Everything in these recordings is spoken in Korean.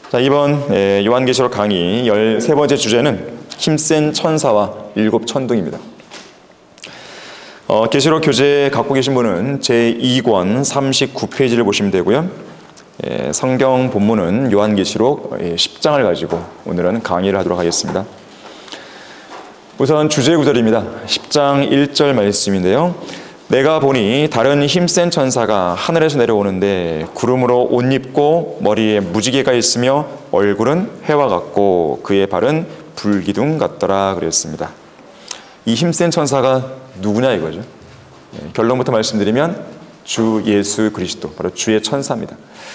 자, 이번 요한계시록 강의 13번째 주제는 힘센 천사와 7 천둥입니다. 계시록 교재 갖고 계신 분은 제2권 39페이지를 보시면 되고요. 성경 본문은 요한계시록 10장을 가지고 오늘은 강의를 하도록 하겠습니다. 우선 주제 구절입니다. 10장 1절 말씀인데요. 내가 보니 다른 힘센 천사가 하늘에서 내려오는데 구름으로 옷 입고 머리에 무지개가 있으며 얼굴은 해와 같고 그의 발은 불기둥 같더라 그랬습니다. 이 힘센 천사가 누구냐 이거죠. 결론부터 말씀드리면 주 예수 그리스도, 바로 주의 천사입니다.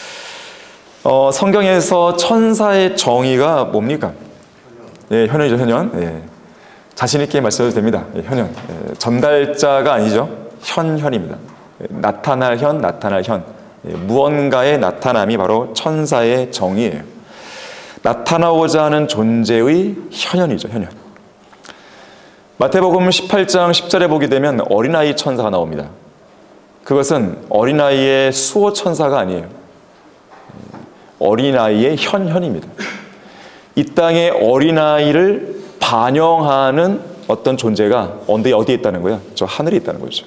성경에서 천사의 정의가 뭡니까? 현현이죠, 현현. 자신 있게 말씀해도 됩니다. 현현. 전달자가 아니죠. 현입니다. 나타날 현. 무언가의 나타남이 바로 천사의 정의예요. 나타나고자 하는 존재의 현현이죠, 현현. 마태복음 18장 10절에 보게 되면 어린아이 천사가 나옵니다. 그것은 어린아이의 수호 천사가 아니에요. 어린아이의 현입니다. 이 땅에 어린아이를 반영하는 어떤 존재가 어디에 있다는 거야? 저 하늘에 있다는 거죠.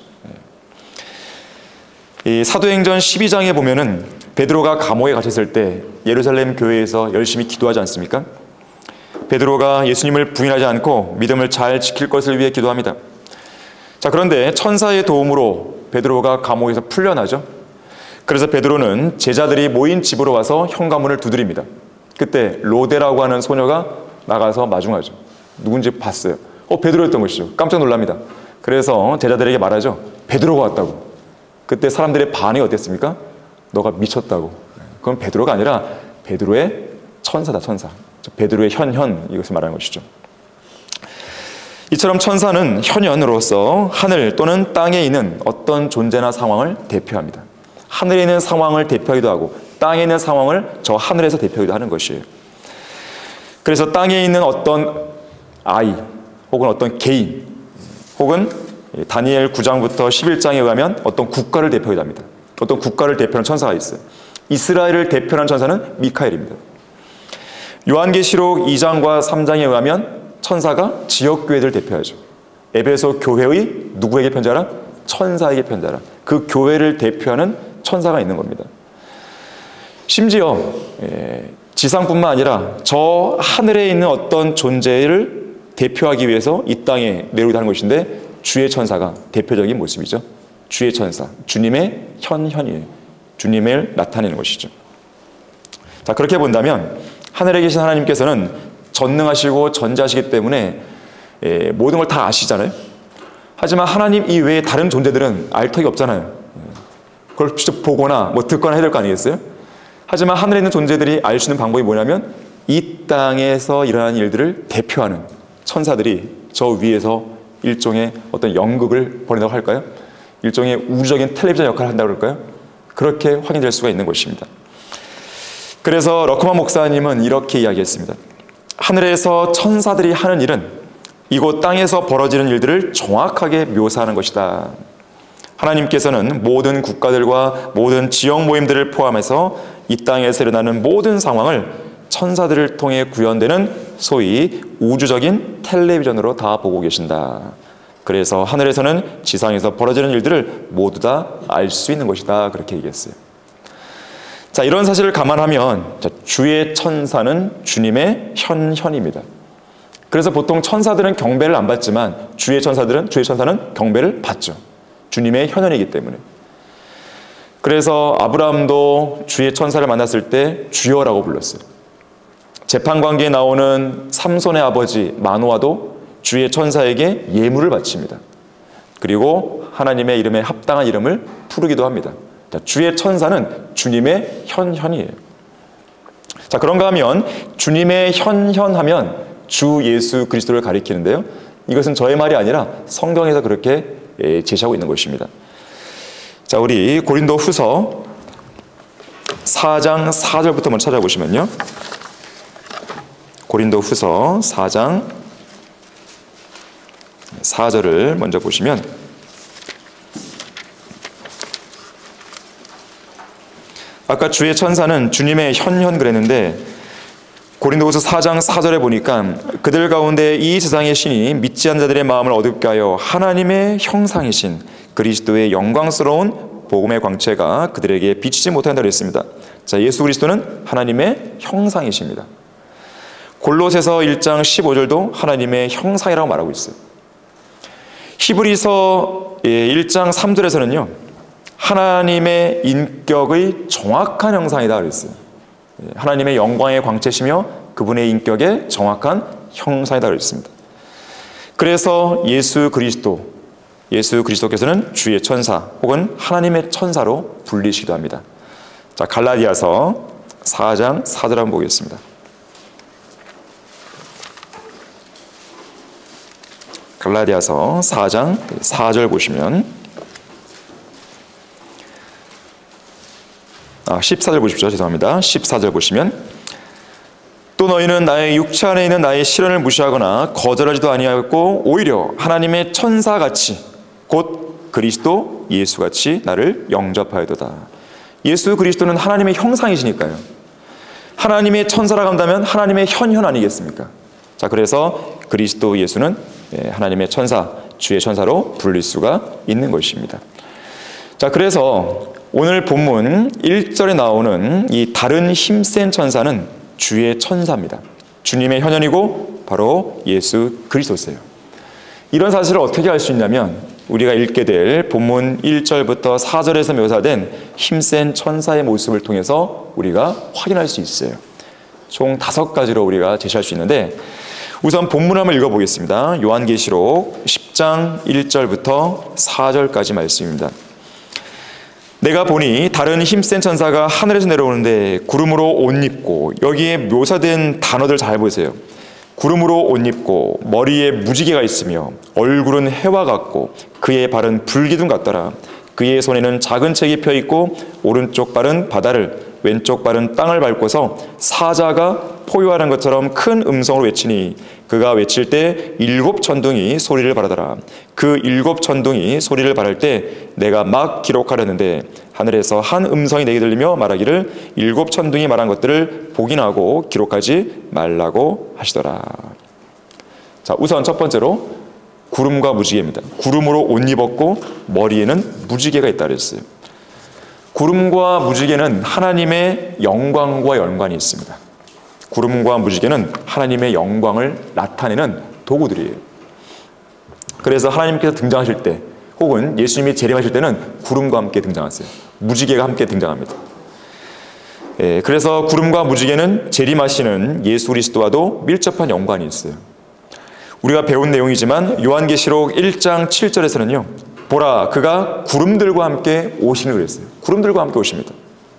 이 사도행전 12장에 보면은 베드로가 감옥에 갇혔을 때 예루살렘 교회에서 열심히 기도하지 않습니까? 베드로가 예수님을 부인하지 않고 믿음을 잘 지킬 것을 위해 기도합니다. 자, 그런데 천사의 도움으로 베드로가 감옥에서 풀려나죠. 그래서 베드로는 제자들이 모인 집으로 와서 현관문을 두드립니다. 그때 로데라고 하는 소녀가 나가서 마중하죠. 누군지 봤어요. 베드로였던 것이죠. 깜짝 놀랍니다. 그래서 제자들에게 말하죠. 베드로가 왔다고. 그때 사람들의 반응이 어땠습니까? 너가 미쳤다고. 그건 베드로가 아니라 베드로의 천사다, 천사. 베드로의 현, 이것을 말하는 것이죠. 이처럼 천사는 현현으로서 하늘 또는 땅에 있는 어떤 존재나 상황을 대표합니다. 하늘에 있는 상황을 대표하기도 하고 땅에 있는 상황을 저 하늘에서 대표하기도 하는 것이에요. 그래서 땅에 있는 어떤 아이 혹은 어떤 개인 혹은 다니엘 9장부터 11장에 의하면 어떤 국가를 대표하기도 합니다. 어떤 국가를 대표하는 천사가 있어요. 이스라엘을 대표하는 천사는 미카엘입니다. 요한계시록 2장과 3장에 의하면 천사가 지역교회들을 대표하죠. 에베소 교회의 누구에게 편지하라? 천사에게 편지하라. 그 교회를 대표하는 천사가 있는 겁니다. 심지어 지상뿐만 아니라 저 하늘에 있는 어떤 존재를 대표하기 위해서 이 땅에 내려오기도 하는 것인데 주의 천사가 대표적인 모습이죠. 주의 천사, 주님의 현이에요. 주님을 나타내는 것이죠. 자, 그렇게 본다면 하늘에 계신 하나님께서는 전능하시고 전지하시기 때문에 모든 걸 다 아시잖아요. 하지만 하나님 이외에 다른 존재들은 알 턱이 없잖아요. 그걸 직접 보거나 듣거나 해야 될 거 아니겠어요? 하지만 하늘에 있는 존재들이 알 수 있는 방법이 뭐냐면 이 땅에서 일어나는 일들을 대표하는 천사들이 저 위에서 일종의 어떤 연극을 벌인다고 할까요? 일종의 우주적인 텔레비전 역할을 한다고 할까요? 그렇게 확인될 수가 있는 것입니다. 그래서 러커만 목사님은 이렇게 이야기했습니다. 하늘에서 천사들이 하는 일은 이곳 땅에서 벌어지는 일들을 정확하게 묘사하는 것이다. 하나님께서는 모든 국가들과 모든 지역 모임들을 포함해서 이 땅에서 일어나는 모든 상황을 천사들을 통해 구현되는 소위 우주적인 텔레비전으로 다 보고 계신다. 그래서 하늘에서는 지상에서 벌어지는 일들을 모두 다 알 수 있는 것이다. 그렇게 얘기했어요. 자, 이런 사실을 감안하면 주의 천사는 주님의 현입니다. 그래서 보통 천사들은 경배를 안 받지만 주의 천사는 경배를 받죠. 주님의 현현이기 때문에. 그래서 아브라함도 주의 천사를 만났을 때 주여라고 불렀어요. 재판관계에 나오는 삼손의 아버지 마노아도 주의 천사에게 예물을 바칩니다. 그리고 하나님의 이름에 합당한 이름을 부르기도 합니다. 자, 주의 천사는 주님의 현이에요. 자, 그런가 하면 주님의 현하면 주 예수 그리스도를 가리키는데요. 이것은 저의 말이 아니라 성경에서 그렇게 제시하고 있는 것입니다. 자, 우리 고린도 후서 4장 4절부터 한번 찾아보시면요. 고린도 후서 4장 4절을 먼저 보시면 아까 주의 천사는 주님의 현현 그랬는데 고린도후서 4장 4절에 보니까 그들 가운데 이 세상의 신이 믿지 않는 자들의 마음을 어둡게 하여 하나님의 형상이신 그리스도의 영광스러운 복음의 광채가 그들에게 비치지 못한다 그랬습니다. 자, 예수 그리스도는 하나님의 형상이십니다. 골로새서 1장 15절도 하나님의 형상이라고 말하고 있어요. 히브리서 1장 3절에서는요, 하나님의 인격의 정확한 형상이다 그랬어요. 하나님의 영광의 광채시며 그분의 인격의 정확한 형상이다 그랬습니다. 그래서 예수 그리스도께서는 주의 천사 혹은 하나님의 천사로 불리시기도 합니다. 자, 갈라디아서 4장 4절 한번 보겠습니다. 갈라디아서 4장 4절 보시면 14절 보십시오. 죄송합니다. 14절 보시면 또 너희는 나의 육체 안에 있는 나의 시련을 무시하거나 거절하지도 아니하였고 오히려 하나님의 천사같이 곧 그리스도 예수같이 나를 영접하여도다. 예수 그리스도는 하나님의 형상이시니까요. 하나님의 천사라고 한다면 하나님의 현현 아니겠습니까? 자, 그래서 그리스도 예수는 하나님의 천사, 주의 천사로 불릴 수가 있는 것입니다. 자, 그래서 오늘 본문 1절에 나오는 이 다른 힘센 천사는 주의 천사입니다. 주님의 현현이고 바로 예수 그리스도세요. 이런 사실을 어떻게 알 수 있냐면 우리가 읽게 될 본문 1절부터 4절에서 묘사된 힘센 천사의 모습을 통해서 우리가 확인할 수 있어요. 총 5가지로 우리가 제시할 수 있는데 우선 본문을 한번 읽어보겠습니다. 요한계시록 10장 1절부터 4절까지 말씀입니다. 내가 보니 다른 힘센 천사가 하늘에서 내려오는데 구름으로 옷 입고, 여기에 묘사된 단어들 잘 보세요. 구름으로 옷 입고 머리에 무지개가 있으며 얼굴은 해와 같고 그의 발은 불기둥 같더라. 그의 손에는 작은 책이 펴 있고 오른쪽 발은 바다를 왼쪽 발은 땅을 밟고서 사자가 포효하는 것처럼 큰 음성으로 외치니 그가 외칠 때 7 천둥이 소리를 바라더라. 그 7 천둥이 소리를 바랄 때 내가 막 기록하려는데 하늘에서 한 음성이 내게 들리며 말하기를 7 천둥이 말한 것들을 복인하고 기록하지 말라고 하시더라. 자, 우선 첫 번째로 구름과 무지개입니다. 구름으로 옷 입었고 머리에는 무지개가 있다 그랬어요. 구름과 무지개는 하나님의 영광과 연관이 있습니다. 구름과 무지개는 하나님의 영광을 나타내는 도구들이에요. 그래서 하나님께서 등장하실 때 혹은 예수님이 재림하실 때는 구름과 함께 등장하세요. 무지개가 함께 등장합니다. 그래서 구름과 무지개는 재림하시는 예수 그리스도와도 밀접한 연관이 있어요. 우리가 배운 내용이지만 요한계시록 1장 7절에서는요. 보라, 그가 구름들과 함께 오시는 그랬어요. 구름들과 함께 오십니다.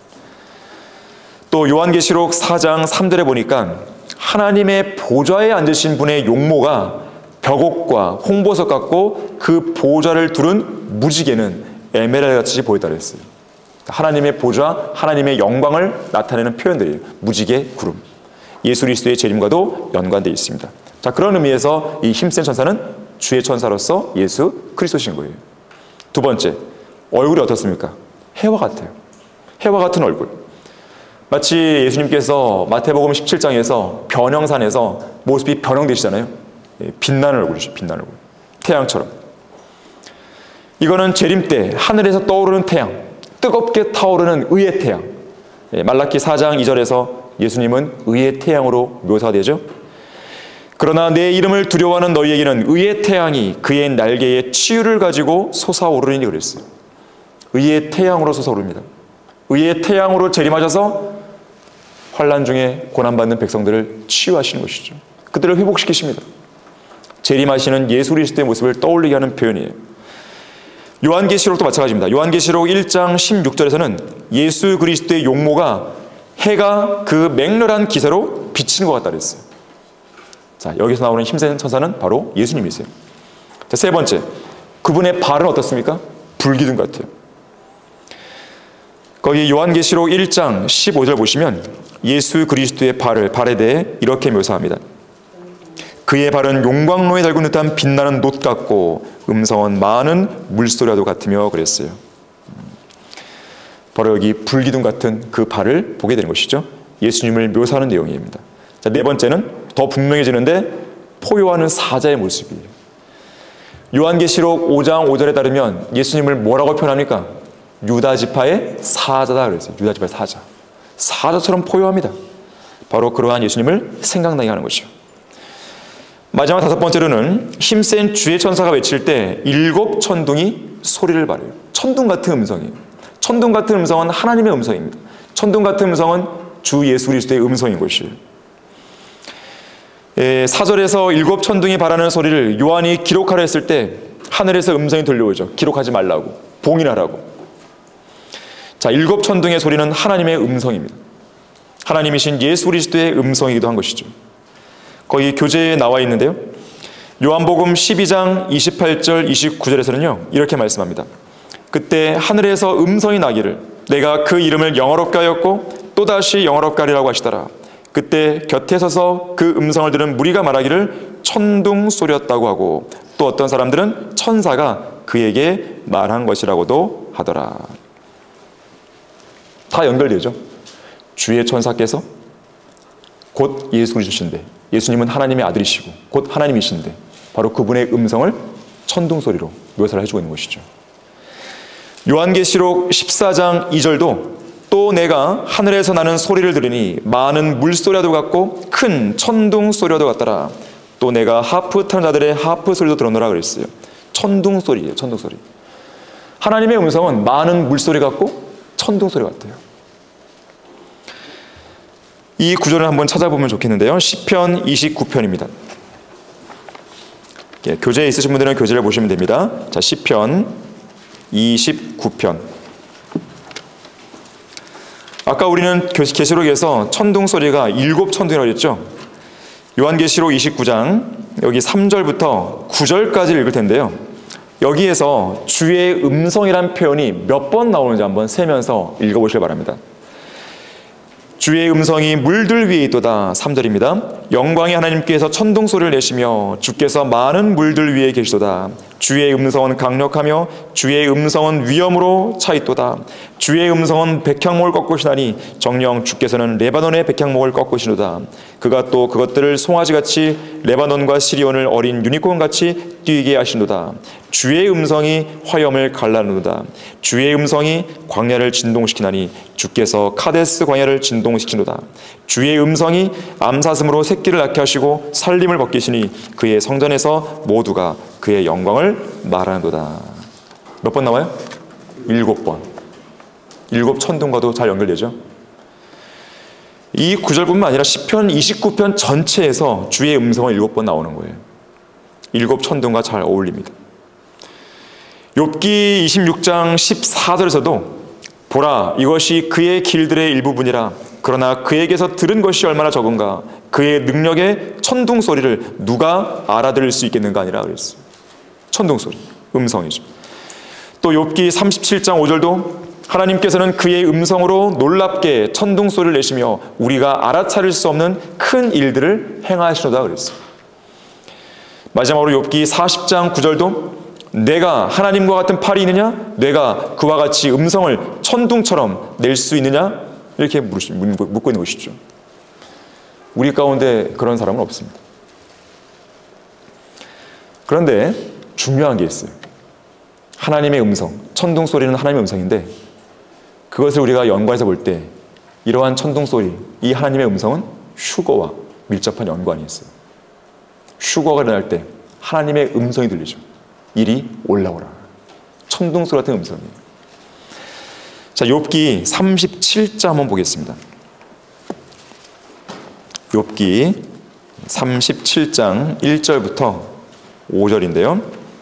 또 요한계시록 4장 3절에 보니까 하나님의 보좌에 앉으신 분의 용모가 벽옥과 홍보석 같고 그 보좌를 두른 무지개는 에메랄드같이 보였다 그랬어요. 하나님의 보좌, 하나님의 영광을 나타내는 표현들이에요. 무지개, 구름. 예수 그리스도의 재림과도 연관되어 있습니다. 자, 그런 의미에서 이 힘센 천사는 주의 천사로서 예수 그리스도신 거예요. 두 번째, 얼굴이 어떻습니까? 해와 같아요. 해와 같은 얼굴. 마치 예수님께서 마태복음 17장에서 변형산에서 모습이 변형되시잖아요. 빛나는 얼굴이죠. 빛나는 얼굴. 태양처럼. 이거는 재림 때 하늘에서 떠오르는 태양, 뜨겁게 타오르는 의의 태양. 말라키 4장 2절에서 예수님은 의의 태양으로 묘사되죠. 그러나 내 이름을 두려워하는 너희에게는 의의 태양이 그의 날개에 치유를 가지고 솟아오르니 그랬어요. 의의 태양으로 솟아오릅니다. 의의 태양으로 재림하셔서 환난 중에 고난받는 백성들을 치유하시는 것이죠. 그들을 회복시키십니다. 재림하시는 예수 그리스도의 모습을 떠올리게 하는 표현이에요. 요한계시록도 마찬가지입니다. 요한계시록 1장 16절에서는 예수 그리스도의 용모가 해가 그 맹렬한 기세로 비치는 것 같다 그랬어요. 자, 여기서 나오는 힘센 천사는 바로 예수님이세요. 자, 세 번째, 그분의 발은 어떻습니까? 불기둥 같아요. 거기 요한계시록 1장 15절 보시면 예수 그리스도의 발에 대해 이렇게 묘사합니다. 그의 발은 용광로에 달군 듯한 빛나는 놋 같고 음성은 많은 물소리와도 같으며 그랬어요. 바로 여기 불기둥 같은 그 발을 보게 되는 것이죠. 예수님을 묘사하는 내용입니다. 자, 네 번째는 더 분명해지는데 포효하는 사자의 모습이에요. 요한계시록 5장 5절에 따르면 예수님을 뭐라고 표현합니까? 유다 지파의 사자다 그랬어요. 유다 지파의 사자. 사자처럼 포효합니다. 바로 그러한 예수님을 생각나게 하는 것이죠. 마지막 다섯 번째로는 힘센 주의 천사가 외칠 때 7 천둥이 소리를 발해요. 천둥 같은 음성이에요. 천둥 같은 음성은 하나님의 음성입니다. 천둥 같은 음성은 주 예수 그리스도의 음성인 것이에요. 4절에서 7 천둥이 발하는 소리를 요한이 기록하려 했을 때 하늘에서 음성이 들려오죠. 기록하지 말라고, 봉인하라고. 자, 7 천둥의 소리는 하나님의 음성입니다. 하나님이신 예수 그리스도의 음성이기도 한 것이죠. 거기 교재에 나와 있는데요. 요한복음 12장 28절 29절에서는요. 이렇게 말씀합니다. 그때 하늘에서 음성이 나기를 내가 그 이름을 영화롭게 하였고 또다시 영화롭게 하리라고 하시더라. 그때 곁에 서서 그 음성을 들은 무리가 말하기를 천둥 소리였다고 하고 또 어떤 사람들은 천사가 그에게 말한 것이라고도 하더라. 다 연결되죠. 주의 천사께서 곧 예수 그리스도신데 예수님은 하나님의 아들이시고 곧 하나님이신데 바로 그분의 음성을 천둥 소리로 묘사를 해주고 있는 것이죠. 요한계시록 14장 2절도 또 내가 하늘에서 나는 소리를 들으니 많은 물소리와도 같고 큰 천둥 소리와도 같더라. 또 내가 하프 타는 자들의 하프 소리도 들었노라 그랬어요. 천둥 소리예요. 천둥 소리. 하나님의 음성은 많은 물소리 같고 천둥 소리 같아요. 이 구절을 한번 찾아보면 좋겠는데요. 시편 29편입니다. 교재에 있으신 분들은 교재를 보시면 됩니다. 자, 시편 29편. 아까 우리는 계시록에서 천둥 소리가 7 천둥이라고 했죠. 요한계시록 29장 여기 3절부터 9절까지 읽을 텐데요. 여기에서 주의 음성이란 표현이 몇 번 나오는지 한번 세면서 읽어보시기 바랍니다. 주의 음성이 물들 위에 있도다. 3절입니다. 영광의 하나님께서 천둥 소리를 내시며 주께서 많은 물들 위에 계시도다. 주의 음성은 강력하며 주의 음성은 위엄으로 차 있도다. 주의 음성은 백향목을 꺾으시나니 정녕 주께서는 레바논의 백향목을 꺾으시노다. 그가 또 그것들을 송아지같이 레바논과 시리온을 어린 유니콘같이 뛰게 하시노다. 주의 음성이 화염을 갈라놓는다. 주의 음성이 광야를 진동시키나니 주께서 카데스 광야를 진동시키노다. 주의 음성이 암사슴으로 새끼를 낳게 하시고 살림을 벗기시니 그의 성전에서 모두가 그의 영광을 말하는도다. 몇 번 나와요? 7번. 7 천둥과도 잘 연결되죠. 이 구절뿐만 아니라 시편 29편 전체에서 주의 음성은 7번 나오는 거예요. 7 천둥과 잘 어울립니다. 욥기 26장 14절에서도 보라 이것이 그의 길들의 일부분이라 그러나 그에게서 들은 것이 얼마나 적은가 그의 능력의 천둥 소리를 누가 알아들을 수 있겠는가 아니라 그랬어요. 천둥 소리, 음성이죠. 또 욥기 37장 5절도 하나님께서는 그의 음성으로 놀랍게 천둥 소리를 내시며 우리가 알아차릴 수 없는 큰 일들을 행하시노다 그랬어요. 마지막으로 욥기 40장 9절도 내가 하나님과 같은 팔이 있느냐? 내가 그와 같이 음성을 천둥처럼 낼 수 있느냐? 이렇게 묻고 있는 것이죠. 우리 가운데 그런 사람은 없습니다. 그런데 중요한 게 있어요. 하나님의 음성, 천둥 소리는 하나님의 음성인데 그것을 우리가 연관해서 볼 때 이러한 천둥 소리, 이 하나님의 음성은 휴거와 밀접한 연관이 있어요. 휴거가 일어날 때 하나님의 음성이 들리죠. 이리 올라오라. 천둥 소리 같은 음성이에요. 자, 욥기 37장 한번 보겠습니다. 욥기 37장 1절부터 5절인데요.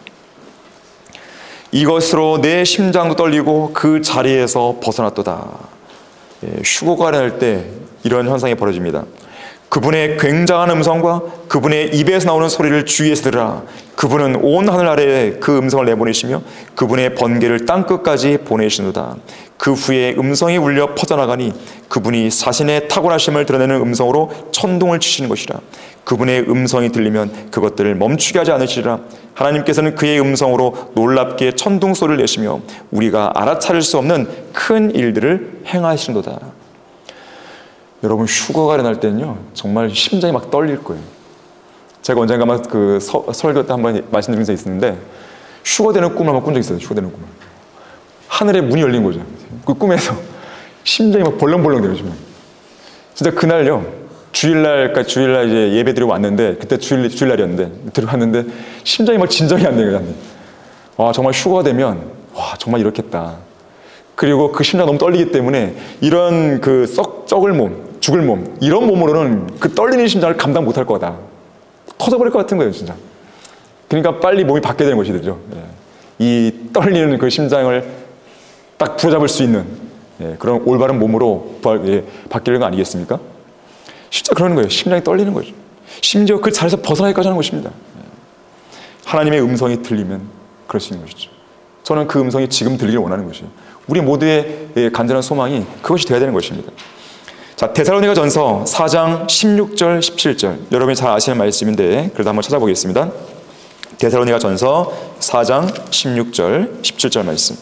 이것으로 내 심장도 떨리고 그 자리에서 벗어났도다. 휴거가 일어날 때 이런 현상이 벌어집니다. 그분의 굉장한 음성과 그분의 입에서 나오는 소리를 주위에서 들으라. 그분은 온 하늘 아래에 그 음성을 내보내시며 그분의 번개를 땅끝까지 보내시노다. 그 후에 음성이 울려 퍼져나가니 그분이 자신의 탁월하심을 드러내는 음성으로 천둥을 치시는 것이라. 그분의 음성이 들리면 그것들을 멈추게 하지 않으시리라. 하나님께서는 그의 음성으로 놀랍게 천둥 소리를 내시며 우리가 알아차릴 수 없는 큰 일들을 행하시노다. 여러분 휴거가 일어날 때는요 정말 심장이 막 떨릴 거예요. 제가 언젠가 그 설교 때 한번 말씀드린 적이 있었는데 휴거되는 꿈을 한번 꾼 적이 있어요. 휴거되는 꿈을. 하늘에 문이 열린 거죠. 그 꿈에서 심장이 막 벌렁벌렁대요. 진짜 그날요 주일날 이제 예배 드리고 왔는데 그때 주일날이었는데 들어왔는데 심장이 막 진정이 안 되는 거예요. 정말 휴거가 되면 정말 이렇겠다. 그리고 그 심장 너무 떨리기 때문에 이런 그 썩을 몸, 죽을 몸 이런 몸으로는 그 떨리는 심장을 감당 못할 거다. 터져버릴 것 같은 거예요, 진짜. 그러니까 빨리 몸이 바뀌어야 되는 것이 되죠. 이 떨리는 그 심장을 딱 부여잡을 수 있는 그런 올바른 몸으로 바뀌는 거 아니겠습니까? 실제 그러는 거예요. 심장이 떨리는 거죠. 심지어 그 자리에서 벗어나기까지 하는 것입니다. 하나님의 음성이 들리면 그럴 수 있는 것이죠. 저는 그 음성이 지금 들리길 원하는 것이에요. 우리 모두의 간절한 소망이 그것이 되어야 되는 것입니다. 자, 데살로니가전서 4장 16절 17절 여러분이 잘 아시는 말씀인데 그래도 한번 찾아보겠습니다. 데살로니가전서 4장 16절 17절 말씀.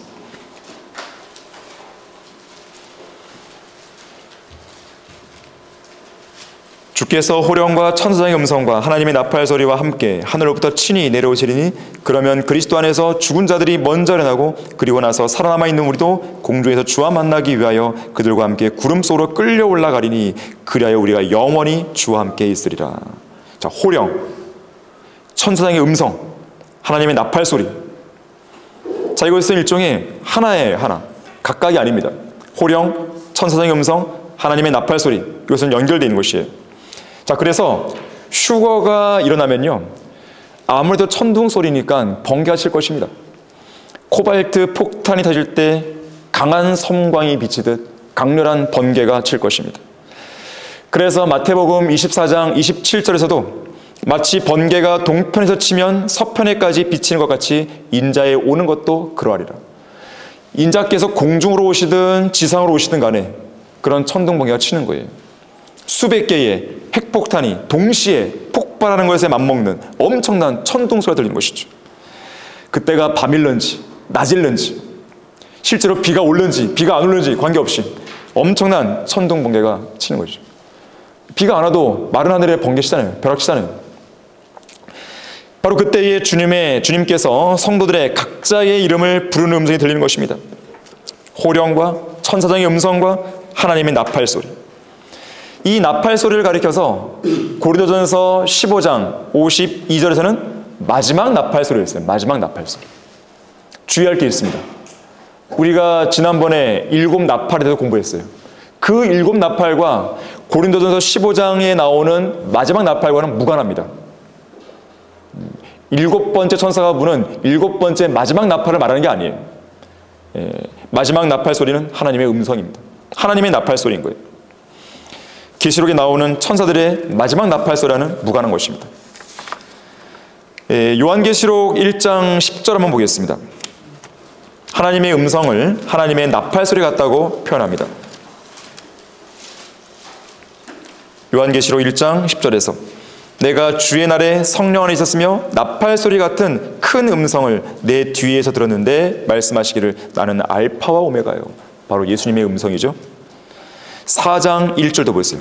주께서 호령과 천사장의 음성과 하나님의 나팔 소리와 함께 하늘로부터 친히 내려오시리니 그러면 그리스도 안에서 죽은 자들이 먼저 일어나고 그리고 나서 살아남아 있는 우리도 공중에서 주와 만나기 위하여 그들과 함께 구름 속으로 끌려 올라가리니 그리하여 우리가 영원히 주와 함께 있으리라. 자, 호령, 천사장의 음성, 하나님의 나팔 소리. 자, 이것은 일종의 하나예요. 하나. 각각이 아닙니다. 호령, 천사장의 음성, 하나님의 나팔 소리. 이것은 연결되어 있는 것이에요. 자, 그래서 휴거가 일어나면요 아무래도 천둥 소리니까 번개가 칠 것입니다. 코발트 폭탄이 터질 때 강한 섬광이 비치듯 강렬한 번개가 칠 것입니다. 그래서 마태복음 24장 27절에서도 마치 번개가 동편에서 치면 서편에까지 비치는 것 같이 인자에 오는 것도 그러하리라. 인자께서 공중으로 오시든 지상으로 오시든 간에 그런 천둥 번개가 치는 거예요. 수백 개의 핵폭탄이 동시에 폭발하는 것에 맞먹는 엄청난 천둥 소리가 들리는 것이죠. 그때가 밤일런지 낮일런지 실제로 비가 올는지 비가 안 올는지 관계없이 엄청난 천둥 번개가 치는 거죠. 비가 안 와도 마른 하늘에 번개 치잖아요. 벼락 치잖아요. 바로 그때에 주님께서 성도들의 각자의 이름을 부르는 음성이 들리는 것입니다. 호령과 천사장의 음성과 하나님의 나팔 소리. 이 나팔 소리를 가리켜서 고린도전서 15장 52절에서는 마지막 나팔 소리를 했어요. 마지막 나팔 소리. 주의할 게 있습니다. 우리가 지난번에 7 나팔에 대해서 공부했어요. 그 7 나팔과 고린도전서 15장에 나오는 마지막 나팔과는 무관합니다. 7번째 천사가 부는 7번째 마지막 나팔을 말하는 게 아니에요. 마지막 나팔 소리는 하나님의 음성입니다. 하나님의 나팔 소리인 거예요. 계시록에 나오는 천사들의 마지막 나팔 소리와는 무관한 것입니다. 요한계시록 1장 10절 한번 보겠습니다. 하나님의 음성을 하나님의 나팔 소리 같다고 표현합니다. 요한계시록 1장 10절에서 내가 주의 날에 성령 안에 있었으며 나팔 소리 같은 큰 음성을 내 뒤에서 들었는데 말씀하시기를 나는 알파와 오메가요. 바로 예수님의 음성이죠. 4장 1절도 보세요.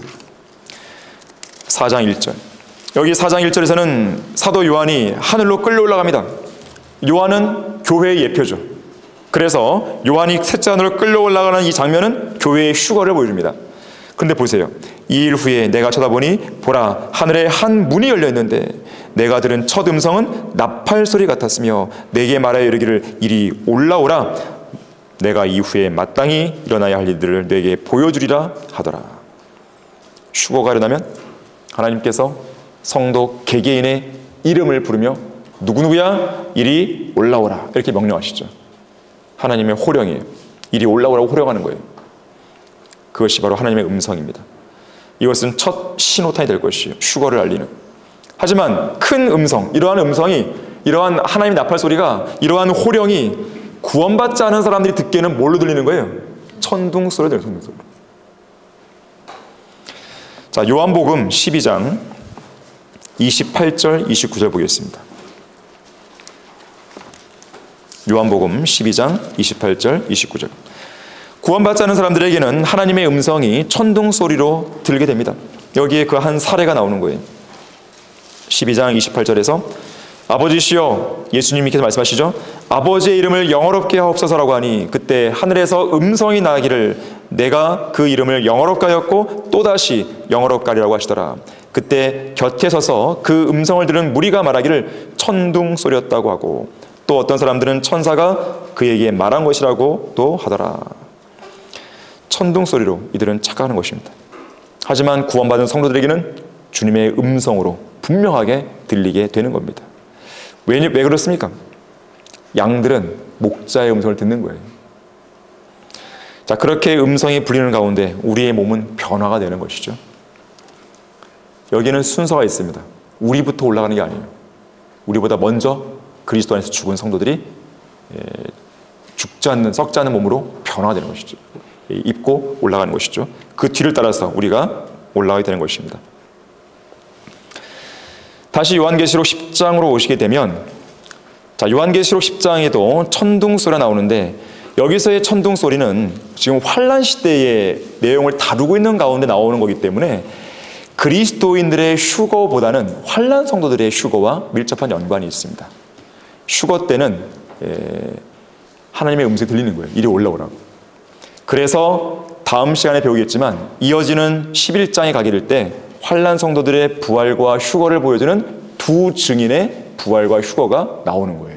4장 1절. 여기 4장 1절에서는 사도 요한이 하늘로 끌려 올라갑니다. 요한은 교회의 예표죠. 그래서 요한이 셋째 하늘로 끌려 올라가는 이 장면은 교회의 휴거를 보여줍니다. 근데 보세요. 2일 후에 내가 쳐다보니 보라 하늘에 한 문이 열려있는데 내가 들은 첫 음성은 나팔 소리 같았으며 내게 말하여 이르기를 이리 올라오라 내가 이후에 마땅히 일어나야 할 일들을 내게 보여주리라 하더라. 휴거가 일어나면 하나님께서 성도 개개인의 이름을 부르며 누구누구야 이리 올라오라 이렇게 명령하시죠. 하나님의 호령이에요. 이리 올라오라고 호령하는 거예요. 그것이 바로 하나님의 음성입니다. 이것은 첫 신호탄이 될 것이에요. 휴거를 알리는. 하지만 큰 음성, 이러한 음성이, 이러한 하나님의 나팔 소리가, 이러한 호령이 구원받지 않은 사람들이 듣기에는 뭘로 들리는 거예요? 천둥 소리가 들려요. 천둥 소리. 자, 요한복음 12장 28절 29절 보겠습니다. 요한복음 12장 28절 29절. 구원받지 않은 사람들에게는 하나님의 음성이 천둥 소리로 들게 됩니다. 여기에 그 한 사례가 나오는 거예요. 12장 28절에서 아버지시여, 예수님께서 말씀하시죠. 아버지의 이름을 영어롭게 하옵소서라고 하니 그때 하늘에서 음성이 나기를 내가 그 이름을 영어롭게 하였고 또다시 영어롭게 하리라고 하시더라. 그때 곁에 서서 그 음성을 들은 무리가 말하기를 천둥 소리였다고 하고, 또 어떤 사람들은 천사가 그에게 말한 것이라고 또 하더라. 천둥 소리로 이들은 착각하는 것입니다. 하지만 구원받은 성도들에게는 주님의 음성으로 분명하게 들리게 되는 겁니다. 왜 그렇습니까? 양들은 목자의 음성을 듣는 거예요. 자, 그렇게 음성이 불리는 가운데 우리의 몸은 변화가 되는 것이죠. 여기에는 순서가 있습니다. 우리부터 올라가는 게 아니에요. 우리보다 먼저 그리스도 안에서 죽은 성도들이 죽지 않는, 썩지 않는 몸으로 변화되는 것이죠. 입고 올라가는 것이죠. 그 뒤를 따라서 우리가 올라가게 되는 것입니다. 다시 요한계시록 10장으로 오시게 되면, 자, 요한계시록 10장에도 천둥 소리가 나오는데, 여기서의 천둥 소리는 지금 환란 시대의 내용을 다루고 있는 가운데 나오는 거기 때문에 그리스도인들의 휴거보다는 환란 성도들의 휴거와 밀접한 연관이 있습니다. 휴거 때는 하나님의 음성이 들리는 거예요. 이리 올라오라고. 그래서 다음 시간에 배우겠지만 이어지는 11장에 가게 될 때 환란 성도들의 부활과 휴거를 보여주는 두 증인의 부활과 휴거가 나오는 거예요.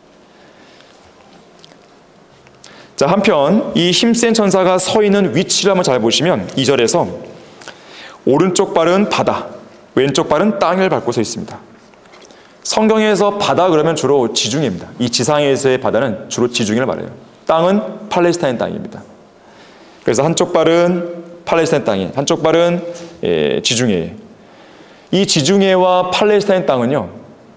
자, 한편 이 힘센 천사가 서 있는 위치를 한번 잘 보시면 2절에서 오른쪽 발은 바다, 왼쪽 발은 땅을 밟고 서 있습니다. 성경에서 바다 그러면 주로 지중해입니다. 이 지상에서의 바다는 주로 지중해를 말해요. 땅은 팔레스타인 땅입니다. 그래서 한쪽 발은 팔레스타인 땅에, 한쪽 발은 지중해에. 이 지중해와 팔레스타인 땅은요,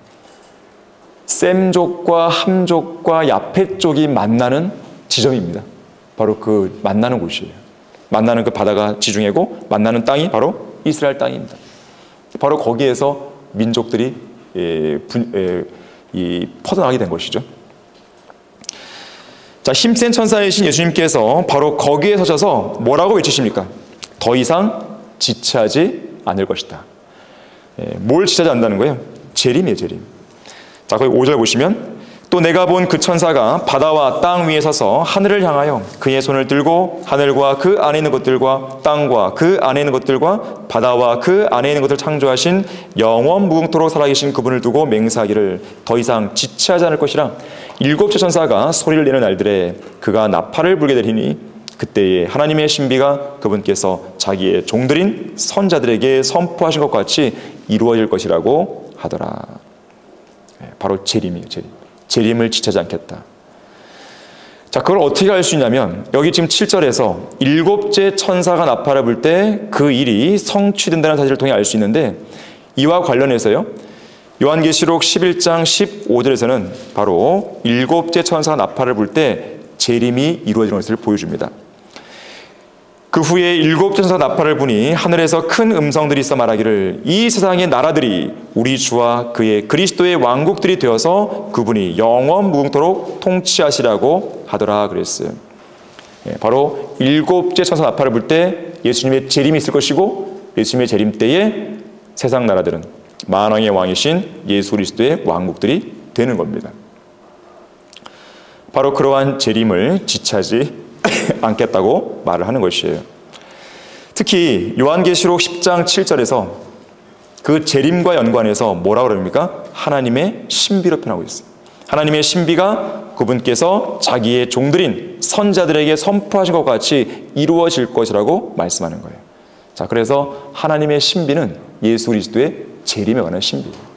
셈족과 함족과 야펫 쪽이 만나는 지점입니다. 바로 그 만나는 곳이에요. 만나는 그 바다가 지중해고 만나는 땅이 바로 이스라엘 땅입니다. 바로 거기에서 민족들이 퍼져나가게 된 것이죠. 자, 힘센 천사이신 예수님께서 바로 거기에 서셔서 뭐라고 외치십니까? 더 이상 지체하지 않을 것이다. 뭘 지체하지 않는다는 거예요? 재림이에요, 재림. 자, 거기 5절 보시면 또 내가 본 그 천사가 바다와 땅 위에 서서 하늘을 향하여 그의 손을 들고 하늘과 그 안에 있는 것들과 땅과 그 안에 있는 것들과 바다와 그 안에 있는 것을 창조하신 영원 무궁토록 살아계신 그분을 두고 맹세하기를 더 이상 지체하지 않을 것이라. 일곱째 천사가 소리를 내는 날들에 그가 나팔을 불게 되리니 그때에 하나님의 신비가 그분께서 자기의 종들인 선자들에게 선포하신 것 같이 이루어질 것이라고 하더라. 바로 재림이에요, 재림. 재림을 지체하지 않겠다. 자, 그걸 어떻게 알 수 있냐면 여기 지금 7절에서 일곱째 천사가 나팔을 불 때 그 일이 성취된다는 사실을 통해 알 수 있는데, 이와 관련해서요, 요한계시록 11장 15절에서는 바로 일곱째 천사가 나팔을 불 때 재림이 이루어지는 것을 보여줍니다. 그 후에 일곱째 천사가 나팔을 부니 하늘에서 큰 음성들이 있어 말하기를 이 세상의 나라들이 우리 주와 그의 그리스도의 왕국들이 되어서 그분이 영원 무궁토록 통치하시라고 하더라 그랬어요. 바로 일곱째 천사가 나팔을 불 때 예수님의 재림이 있을 것이고, 예수님의 재림 때에 세상 나라들은 만왕의 왕이신 예수 그리스도의 왕국들이 되는 겁니다. 바로 그러한 재림을 지체하지 않겠다고 말을 하는 것이에요. 특히 요한계시록 10장 7절에서 그 재림과 연관해서 뭐라고 그럽니까? 하나님의 신비로 표현하고 있어요. 하나님의 신비가 그분께서 자기의 종들인 선자들에게 선포하신 것 같이 이루어질 것이라고 말씀하는 거예요. 자, 그래서 하나님의 신비는 예수 그리스도의 재림에 관한 신비예요.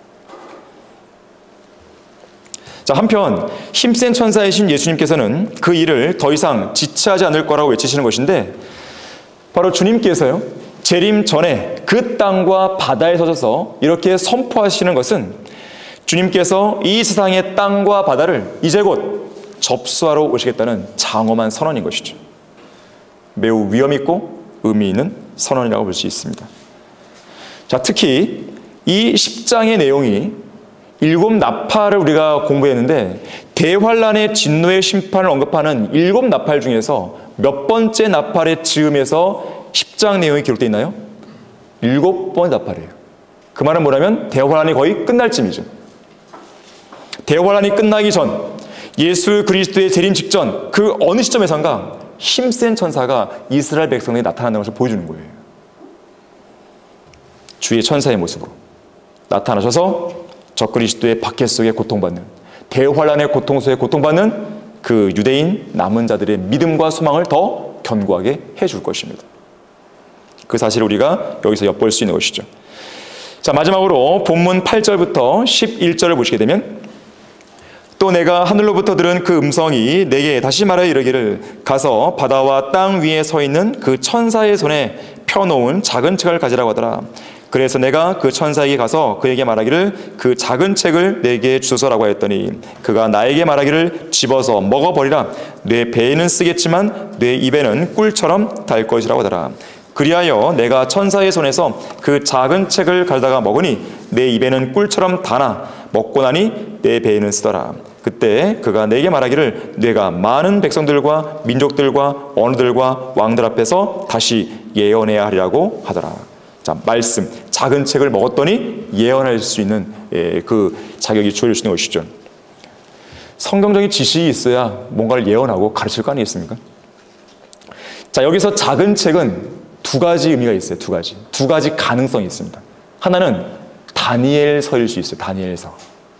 자, 한편 힘센 천사이신 예수님께서는 그 일을 더 이상 지체하지 않을 거라고 외치시는 것인데, 바로 주님께서요, 재림 전에 그 땅과 바다에 서셔서 이렇게 선포하시는 것은 주님께서 이 세상의 땅과 바다를 이제 곧 접수하러 오시겠다는 장엄한 선언인 것이죠. 매우 위험 있고 의미 있는 선언이라고 볼 수 있습니다. 자, 특히 이 10장의 내용이 일곱 나팔을 우리가 공부했는데 대환란의 진노의 심판을 언급하는 일곱 나팔 중에서 몇 번째 나팔의 즈음에서 10장 내용이 기록되어 있나요? 7번 나팔이에요. 그 말은 뭐냐면 대환란이 거의 끝날 쯤이죠. 대환란이 끝나기 전, 예수 그리스도의 재림 직전, 그 어느 시점에선가 힘센 천사가 이스라엘 백성에게 나타나는 것을 보여주는 거예요. 주의 천사의 모습으로 나타나셔서 적그리스도의 박해 속에 고통받는, 대환란의 고통 속에 고통받는 그 유대인 남은 자들의 믿음과 소망을 더 견고하게 해줄 것입니다. 그 사실을 우리가 여기서 엿볼 수 있는 것이죠. 자, 마지막으로 본문 8절부터 11절을 보시게 되면, 또 내가 하늘로부터 들은 그 음성이 내게 다시 말하여 이르기를, 가서 바다와 땅 위에 서 있는 그 천사의 손에 펴놓은 작은 책을 가지라고 하더라. 그래서 내가 그 천사에게 가서 그에게 말하기를, 그 작은 책을 내게 주소서라고 하였더니 그가 나에게 말하기를, 집어서 먹어버리라. 내 배에는 쓰겠지만 내 입에는 꿀처럼 달 것이라고 하더라. 그리하여 내가 천사의 손에서 그 작은 책을 가져다가 먹으니 내 입에는 꿀처럼 다나 먹고 나니 내 배에는 쓰더라. 그때 그가 내게 말하기를, 내가 많은 백성들과 민족들과 언어들과 왕들 앞에서 다시 예언해야 하리라고 하더라. 자, 말씀, 작은 책을 먹었더니 예언할 수 있는 그 자격이 주어질 수 있는 것이죠. 성경적인 지식이 있어야 뭔가를 예언하고 가르칠 거 아니겠습니까? 자, 여기서 작은 책은 두 가지 의미가 있어요. 두 가지 가능성이 있습니다. 하나는 다니엘서일 수 있어요. 다니엘서.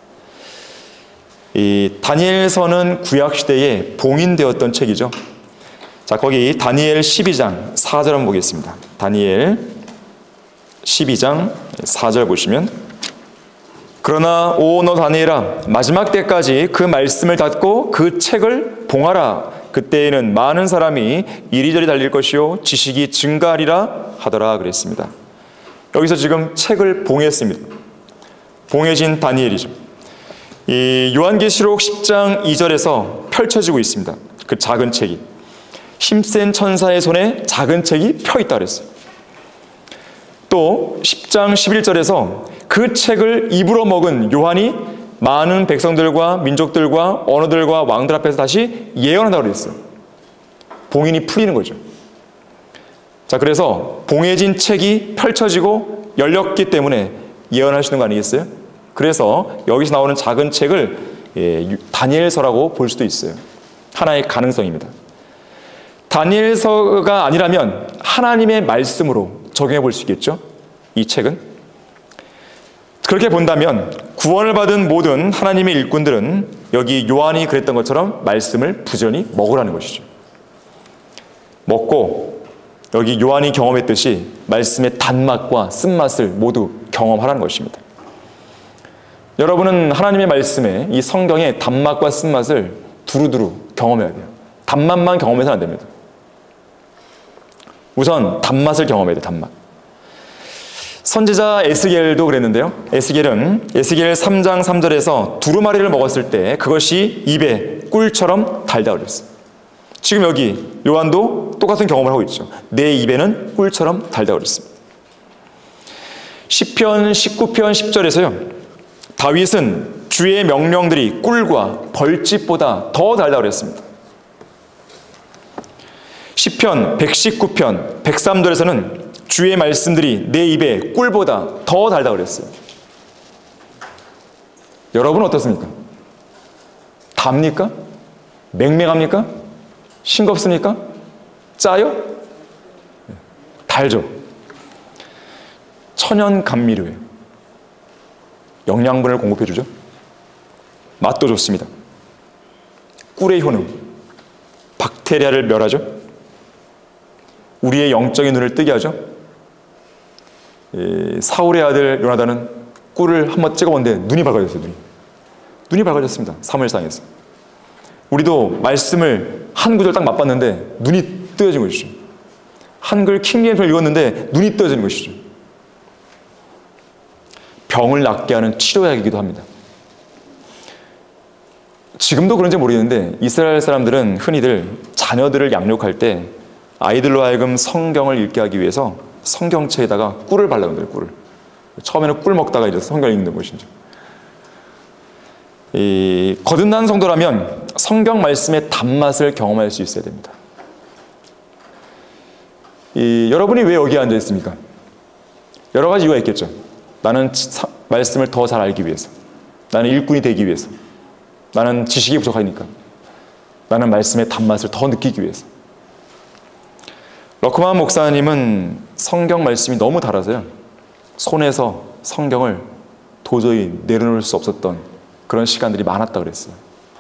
이 다니엘서는 구약시대에 봉인되었던 책이죠. 자, 거기 다니엘 12장 4절 한번 보겠습니다. 다니엘 12장 4절 보시면, 그러나 오 너 다니엘아, 마지막 때까지 그 말씀을 닫고 그 책을 봉하라. 그때에는 많은 사람이 이리저리 달릴 것이요 지식이 증가하리라 하더라 그랬습니다. 여기서 지금 책을 봉했습니다. 봉해진 다니엘이죠. 이 요한계시록 10장 2절에서 펼쳐지고 있습니다. 그 작은 책이 힘센 천사의 손에 작은 책이 펴 있다 그랬어요. 또 10장 11절에서 그 책을 입으로 먹은 요한이 많은 백성들과 민족들과 언어들과 왕들 앞에서 다시 예언한다고 그랬어요. 봉인이 풀리는 거죠. 자, 그래서 봉해진 책이 펼쳐지고 열렸기 때문에 예언하시는 거 아니겠어요? 그래서 여기서 나오는 작은 책을 다니엘서라고 볼 수도 있어요. 하나의 가능성입니다. 다니엘서가 아니라면 하나님의 말씀으로 적용해 볼 수 있겠죠? 이 책은. 그렇게 본다면 구원을 받은 모든 하나님의 일꾼들은 여기 요한이 그랬던 것처럼 말씀을 부지런히 먹으라는 것이죠. 먹고 여기 요한이 경험했듯이 말씀의 단맛과 쓴맛을 모두 경험하라는 것입니다. 여러분은 하나님의 말씀에, 이 성경의 단맛과 쓴맛을 두루두루 경험해야 돼요. 단맛만 경험해서는 안 됩니다. 우선 단맛을 경험해야 돼요. 단맛. 선지자 에스겔도 그랬는데요. 에스겔은 에스겔 3장 3절에서 두루마리를 먹었을 때 그것이 입에 꿀처럼 달다 그랬어요. 지금 여기 요한도 똑같은 경험을 하고 있죠. 내 입에는 꿀처럼 달다 그랬습니다. 시편 19편 10절에서요. 다윗은 주의 명령들이 꿀과 벌집보다 더 달다 그랬습니다. 시편 119편 103절에서는 주의 말씀들이 내 입에 꿀보다 더 달다 그랬어요. 여러분은 어떻습니까? 답니까? 맹맹합니까? 싱겁습니까? 짜요? 달죠. 천연 감미료예요. 영양분을 공급해주죠. 맛도 좋습니다. 꿀의 효능, 박테리아를 멸하죠. 우리의 영적인 눈을 뜨게 하죠. 사울의 아들 요나단은 꿀을 한번 찍어본데 눈이 밝아졌어요. 눈이 밝아졌습니다. 사무엘상에서. 우리도 말씀을 한 구절 딱 맛봤는데 눈이 뜨여진 것이죠. 한글 킹제임스를 읽었는데 눈이 뜨여지는 것이죠. 병을 낫게 하는 치료약이기도 합니다. 지금도 그런지 모르겠는데 이스라엘 사람들은 흔히들 자녀들을 양육할 때 아이들로 하여금 성경을 읽게 하기 위해서 성경책에다가 꿀을 발라놓는데요. 꿀을. 처음에는 꿀 먹다가 이제 성경을 읽는 것이죠. 이 거듭난 성도라면 성경 말씀의 단맛을 경험할 수 있어야 됩니다. 여러분이 왜 여기에 앉아 있습니까? 여러 가지 이유가 있겠죠. 나는 말씀을 더 잘 알기 위해서, 나는 일꾼이 되기 위해서, 나는 지식이 부족하니까, 나는 말씀의 단맛을 더 느끼기 위해서. 러크만 목사님은 성경 말씀이 너무 달아서요, 손에서 성경을 도저히 내려놓을 수 없었던 그런 시간들이 많았다 그랬어요.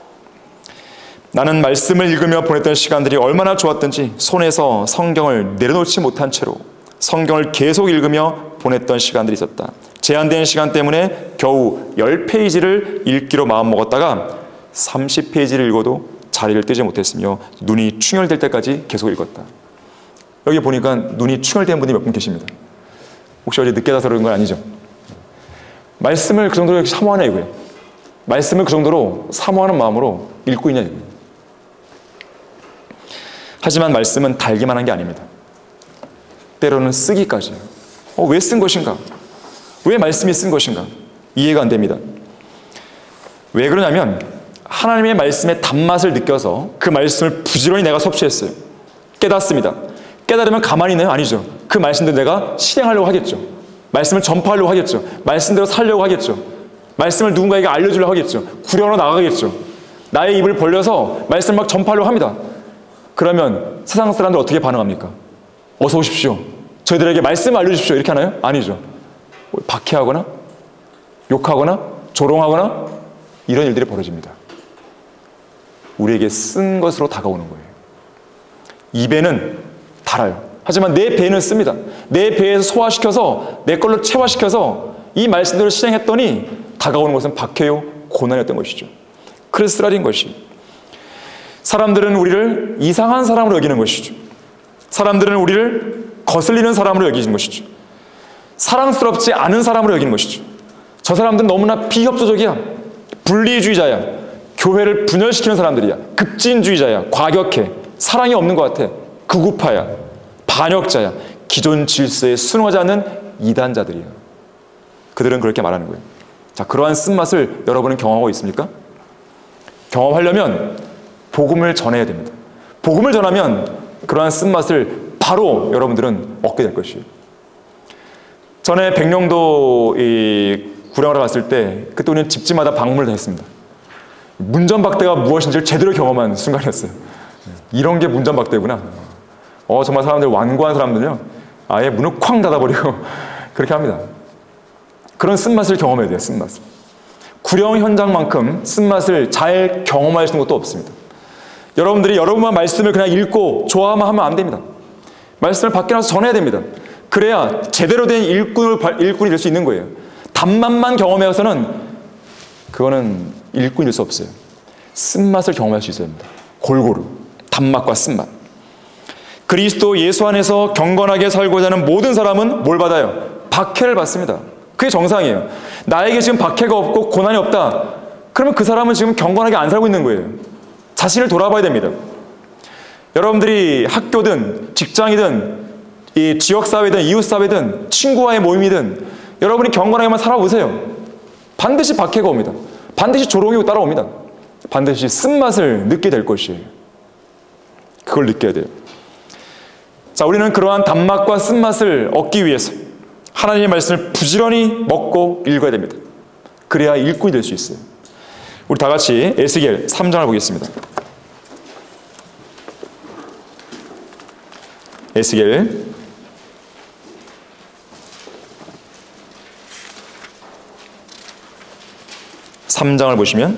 나는 말씀을 읽으며 보냈던 시간들이 얼마나 좋았던지 손에서 성경을 내려놓지 못한 채로 성경을 계속 읽으며 보냈던 시간들이 있었다. 제한된 시간 때문에 겨우 10페이지를 읽기로 마음먹었다가 30페이지를 읽어도 자리를 뜨지 못했으며 눈이 충혈될 때까지 계속 읽었다. 여기 보니까 눈이 충혈된 분이 몇 분 계십니다. 혹시 어제 늦게 자서 그런 건 아니죠? 말씀을 그 정도로 사모하냐 이거예요. 말씀을 그 정도로 사모하는 마음으로 읽고 있냐 이거예요. 하지만 말씀은 달기만 한 게 아닙니다. 때로는 쓰기까지예요. 왜 쓴 것인가? 왜 말씀이 쓴 것인가? 이해가 안 됩니다. 왜 그러냐면 하나님의 말씀의 단맛을 느껴서 그 말씀을 부지런히 내가 섭취했어요. 깨닫습니다. 깨달으면 가만히 있나요? 아니죠. 그 말씀대로 내가 실행하려고 하겠죠. 말씀을 전파하려고 하겠죠. 말씀대로 살려고 하겠죠. 말씀을 누군가에게 알려주려고 하겠죠. 구령으로 나가겠죠. 나의 입을 벌려서 말씀을 막 전파하려고 합니다. 그러면 세상 사람들 어떻게 반응합니까? 어서 오십시오. 저희들에게 말씀을 알려주십시오. 이렇게 하나요? 아니죠. 박해하거나 욕하거나 조롱하거나 이런 일들이 벌어집니다. 우리에게 쓴 것으로 다가오는 거예요. 입에는 달아요. 하지만 내 배는 씁니다. 내 배에서 소화시켜서 내 걸로 체화시켜서 이 말씀대로 실행했더니 다가오는 것은 박해요, 고난이었던 것이죠. 크리스라린 것이. 사람들은 우리를 이상한 사람으로 여기는 것이죠. 사람들은 우리를 거슬리는 사람으로 여기는 것이죠. 사랑스럽지 않은 사람으로 여기는 것이죠. 저 사람들은 너무나 비협조적이야. 분리주의자야. 교회를 분열시키는 사람들이야. 급진주의자야. 과격해. 사랑이 없는 것 같아. 극우파야. 반역자야. 기존 질서에 순응하지 않는 이단자들이야. 그들은 그렇게 말하는 거예요. 자, 그러한 쓴맛을 여러분은 경험하고 있습니까? 경험하려면 복음을 전해야 됩니다. 복음을 전하면 그러한 쓴맛을 바로 여러분들은 얻게 될 것이에요. 전에 백령도 구령하러 갔을 때 그때 우리는 집집마다 방문을 했습니다. 문전박대가 무엇인지를 제대로 경험한 순간이었어요. 이런 게 문전박대구나. 정말 사람들, 완고한 사람들은요, 아예 문을 쾅 닫아버리고 그렇게 합니다. 그런 쓴맛을 경험해야 돼요. 쓴맛을. 구령 현장만큼 쓴맛을 잘 경험할 수 있는 것도 없습니다. 여러분들이 여러분만 말씀을 그냥 읽고 좋아하면 하면 안 됩니다. 말씀을 밖에 나가서 전해야 됩니다. 그래야 제대로 된 일꾼이 될 수 있는 거예요. 단맛만 경험해서는 그거는 일꾼이 될 수 없어요. 쓴맛을 경험할 수 있어야 합니다. 골고루 단맛과 쓴맛. 그리스도 예수 안에서 경건하게 살고자 하는 모든 사람은 뭘 받아요? 박해를 받습니다. 그게 정상이에요. 나에게 지금 박해가 없고 고난이 없다. 그러면 그 사람은 지금 경건하게 안 살고 있는 거예요. 자신을 돌아봐야 됩니다. 여러분들이 학교든 직장이든 이 지역사회든 이웃사회든 친구와의 모임이든 여러분이 경건하게만 살아보세요. 반드시 박해가 옵니다. 반드시 조롱이 따라옵니다. 반드시 쓴맛을 느끼게 될 것이에요. 그걸 느껴야 돼요. 자, 우리는 그러한 단맛과 쓴맛을 얻기 위해서 하나님의 말씀을 부지런히 먹고 읽어야 됩니다. 그래야 일꾼이 될 수 있어요. 우리 다 같이 에스겔 3장을 보겠습니다. 에스겔 3장을 보시면,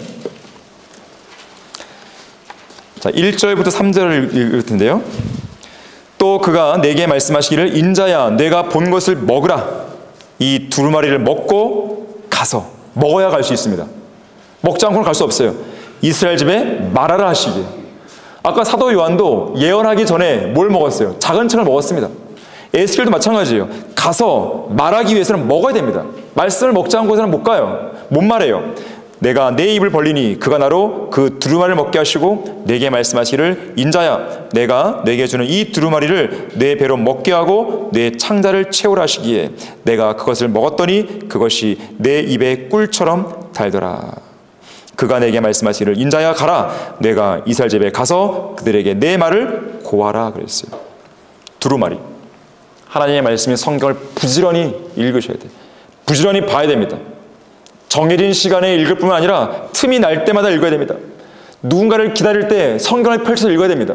자, 1절부터 3절을 읽을 텐데요. 또 그가 내게 말씀하시기를 인자야 내가 본 것을 먹으라. 이 두루마리를 먹고 가서 먹어야 갈 수 있습니다. 먹지 않고는 갈 수 없어요. 이스라엘 집에 말하라 하시기에. 아까 사도 요한도 예언하기 전에 뭘 먹었어요? 작은 책을 먹었습니다. 에스겔도 마찬가지예요. 가서 말하기 위해서는 먹어야 됩니다. 말씀을 먹지 않고서는 못 가요. 못 말해요. 내가 내 입을 벌리니 그가 나로 그 두루마리를 먹게 하시고 내게 말씀하시기를 인자야 내가 내게 주는 이 두루마리를 내 배로 먹게 하고 내 창자를 채우라 하시기에 내가 그것을 먹었더니 그것이 내 입에 꿀처럼 달더라. 그가 내게 말씀하시기를 인자야 가라. 내가 이스라엘 집에 가서 그들에게 내 말을 고하라 그랬어요. 두루마리. 하나님의 말씀인 성경을 부지런히 읽으셔야 돼요. 부지런히 봐야 됩니다. 정해진 시간에 읽을 뿐만 아니라 틈이 날 때마다 읽어야 됩니다. 누군가를 기다릴 때 성경을 펼쳐서 읽어야 됩니다.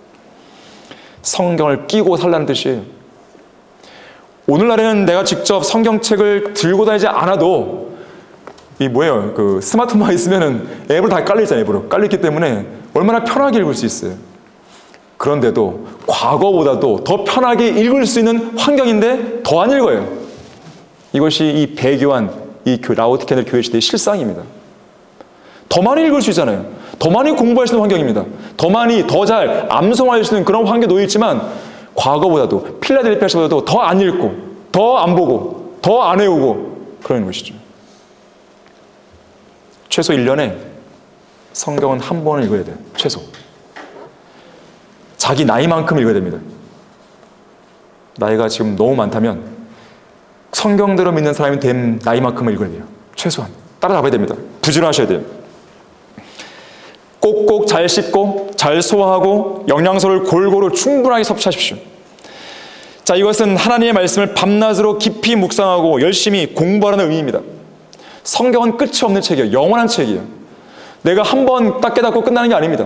성경을 끼고 살라는 뜻이에요. 오늘날에는 내가 직접 성경책을 들고 다니지 않아도 이 뭐예요? 그 스마트폰만 있으면은 앱으로 다 깔려있잖아요. 앱으로 깔려있기 때문에 얼마나 편하게 읽을 수 있어요. 그런데도 과거보다도 더 편하게 읽을 수 있는 환경인데 더 안 읽어요. 이것이 이 배교한 이 라오디게아 교회 시대의 실상입니다. 더 많이 읽을 수 있잖아요. 더 많이 공부할 수 있는 환경입니다. 더 많이, 더 잘 암송할 수 있는 그런 환경에 놓여 있지만 과거보다도 필라델피아 시보다도 더 안 읽고 더 안 보고 더 안 외우고 그러는 것이죠. 최소 1년에 성경은 한 번을 읽어야 돼요. 최소. 자기 나이만큼 읽어야 됩니다. 나이가 지금 너무 많다면 성경대로 믿는 사람이 된 나이만큼은 읽어야 돼요. 최소한. 따라잡아야 됩니다. 부지런하셔야 돼요. 꼭꼭 잘 씹고 잘 소화하고 영양소를 골고루 충분하게 섭취하십시오. 자, 이것은 하나님의 말씀을 밤낮으로 깊이 묵상하고 열심히 공부하라는 의미입니다. 성경은 끝이 없는 책이에요. 영원한 책이에요. 내가 한 번 딱 깨닫고 끝나는 게 아닙니다.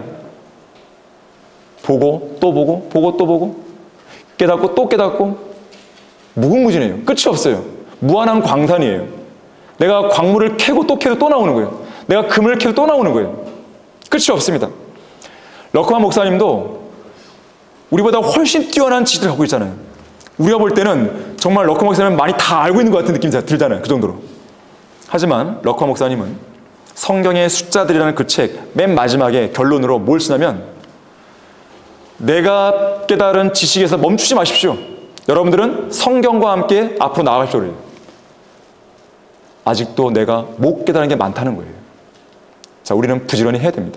보고 또 보고 보고 또 보고 깨닫고 또 깨닫고 무궁무진해요. 끝이 없어요. 무한한 광산이에요. 내가 광물을 캐고 또 나오는 거예요. 내가 금을 캐고 또 나오는 거예요. 끝이 없습니다. 러커만 목사님도 우리보다 훨씬 뛰어난 지식을 갖고 있잖아요. 우리가 볼 때는 정말 러커만 목사님은 많이 다 알고 있는 것 같은 느낌이 들잖아요. 그 정도로. 하지만 러커만 목사님은 성경의 숫자들이라는 그 책 맨 마지막에 결론으로 뭘 쓰냐면 내가 깨달은 지식에서 멈추지 마십시오. 여러분들은 성경과 함께 앞으로 나아가십시오. 아직도 내가 못 깨달은 게 많다는 거예요. 자, 우리는 부지런히 해야 됩니다.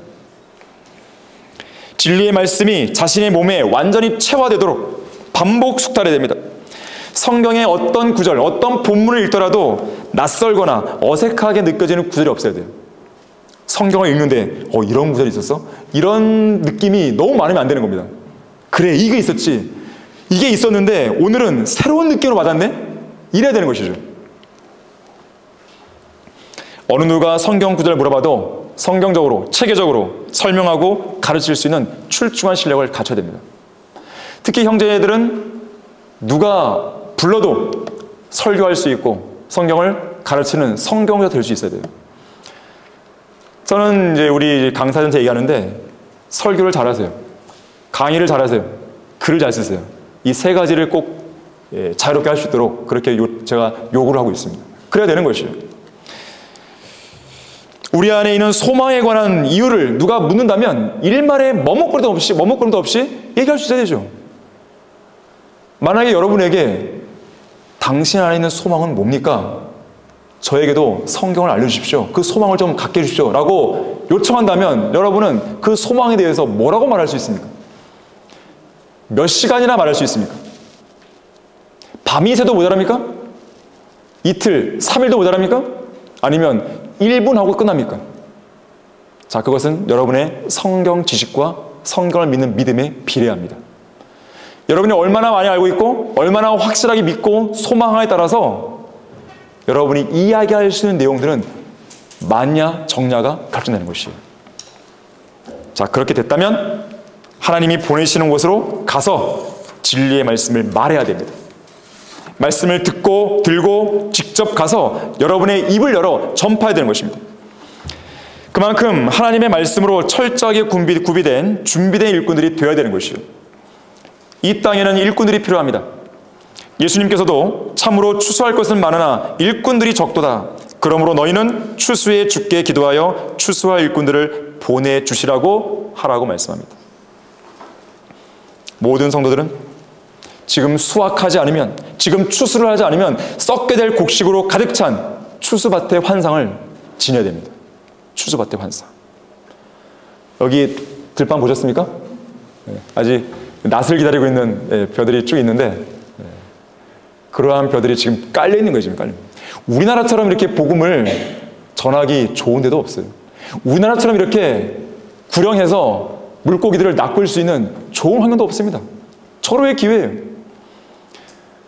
진리의 말씀이 자신의 몸에 완전히 체화되도록 반복 숙달해야 됩니다. 성경의 어떤 구절, 어떤 본문을 읽더라도 낯설거나 어색하게 느껴지는 구절이 없어야 돼요. 성경을 읽는데 이런 구절이 있었어? 이런 느낌이 너무 많으면 안 되는 겁니다. 그래, 이게 있었지. 이게 있었는데 오늘은 새로운 느낌으로 받았네? 이래야 되는 것이죠. 어느 누가 성경 구절을 물어봐도 성경적으로, 체계적으로 설명하고 가르칠 수 있는 출중한 실력을 갖춰야 됩니다. 특히 형제들은 누가 불러도 설교할 수 있고 성경을 가르치는 성경자 될 수 있어야 돼요. 저는 이제 우리 강사한테 얘기하는데 설교를 잘하세요. 강의를 잘하세요. 글을 잘 쓰세요. 이 세 가지를 꼭 자유롭게 할 수 있도록 그렇게 제가 요구를 하고 있습니다. 그래야 되는 것이에요. 우리 안에 있는 소망에 관한 이유를 누가 묻는다면 일말의 머뭇거림도 없이 얘기할 수 있어야 되죠. 만약에 여러분에게 당신 안에 있는 소망은 뭡니까? 저에게도 성경을 알려주십시오. 그 소망을 좀 갖게 해주십시오. 라고 요청한다면 여러분은 그 소망에 대해서 뭐라고 말할 수 있습니까? 몇 시간이나 말할 수 있습니까? 밤이 새도 모자랍니까? 이틀, 3일도 모자랍니까? 아니면 1분 하고 끝납니까? 자, 그것은 여러분의 성경 지식과 성경을 믿는 믿음에 비례합니다. 여러분이 얼마나 많이 알고 있고 얼마나 확실하게 믿고 소망하에 따라서 여러분이 이야기할 수 있는 내용들은 많냐 적냐가 결정되는 것이에요. 자, 그렇게 됐다면 하나님이 보내시는 곳으로 가서 진리의 말씀을 말해야 됩니다. 말씀을 듣고 들고 직접 가서 여러분의 입을 열어 전파해야 되는 것입니다. 그만큼 하나님의 말씀으로 철저하게 구비된 준비된 일꾼들이 되어야 되는 것이요. 이 땅에는 일꾼들이 필요합니다. 예수님께서도 참으로 추수할 것은 많으나 일꾼들이 적도다. 그러므로 너희는 추수해 주께 기도하여 추수할 일꾼들을 보내주시라고 하라고 말씀합니다. 모든 성도들은 지금 수확하지 않으면, 지금 추수를 하지 않으면 썩게 될 곡식으로 가득 찬 추수밭의 환상을 지녀야 됩니다. 추수밭의 환상. 여기 들판 보셨습니까? 아직 낫을 기다리고 있는 벼들이 쭉 있는데 그러한 벼들이 지금 깔려있는 거예요. 지금 깔려. 우리나라처럼 이렇게 복음을 전하기 좋은 데도 없어요. 우리나라처럼 이렇게 구령해서 물고기들을 낚을 수 있는 좋은 환경도 없습니다. 절호의 기회예요.